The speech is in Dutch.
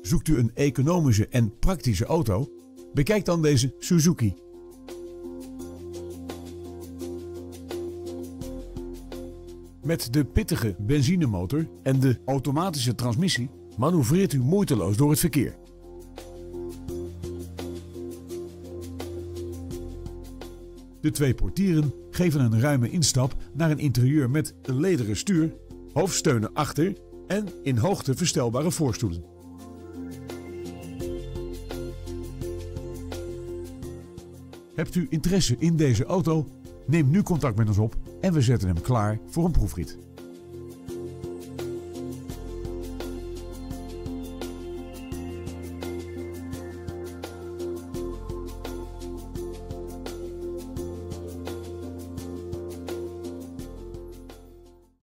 Zoekt u een economische en praktische auto? Bekijk dan deze Suzuki. Met de pittige benzinemotor en de automatische transmissie manoeuvreert u moeiteloos door het verkeer. De twee portieren geven een ruime instap naar een interieur met een lederen stuur, hoofdsteunen achter en in hoogte verstelbare voorstoelen. Hebt u interesse in deze auto? Neem nu contact met ons op en we zetten hem klaar voor een proefrit.